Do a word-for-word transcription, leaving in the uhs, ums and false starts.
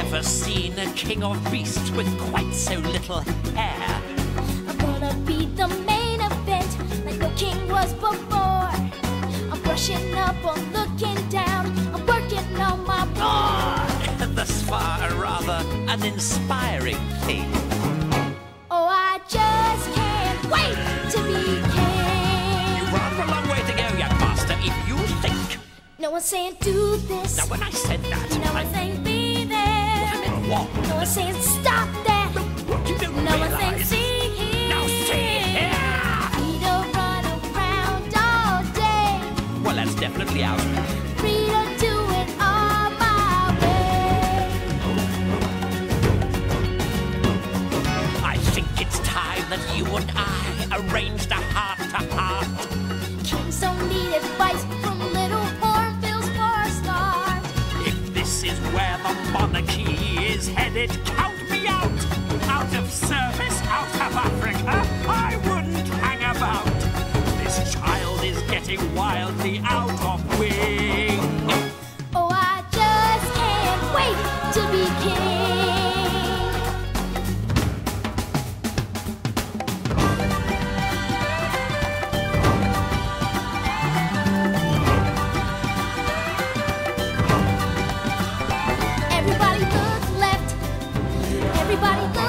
never seen a king of beasts with quite so little hair. I'm gonna be the main event, like no king was before. I'm brushing up, I'm looking down, I'm working on my Ah, thus far a rather uninspiring thing. Oh, I just can't wait to be king. You've rather a long way to go, young master, if you think. No one's saying do this. Now when I said that, No I one's saying be there. I meant what? No one's saying stop that. What you don't No one's saying realise. see here. Now see here! Free to run around all day. Well, that's definitely out. Free to do it all my way. I think it's time that you and I arranged a heart-to-heart. Kings don't need advice from little hornbills for a start. If this is where the monarchy is headed, count me out! Out of service, out of Africa, I wouldn't hang about. This child is getting wildly out of wing. Oh, I just can't wait to be king. Everybody look left. Everybody look